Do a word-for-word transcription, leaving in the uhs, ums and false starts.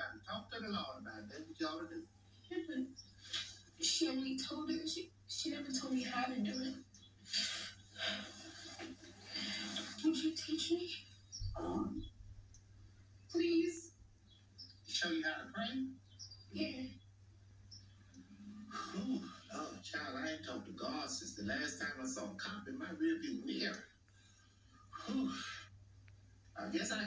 about it. Talk to the Lord about it. That's what you ought to do. Yeah, but she only told her. She, she never told me how to do it. Would you teach me? Um, Please? Show you how to pray? Yeah. Ooh, Lord, child, I ain't talked to God since the last time I saw a cop in my rearview mirror. Whew. I guess I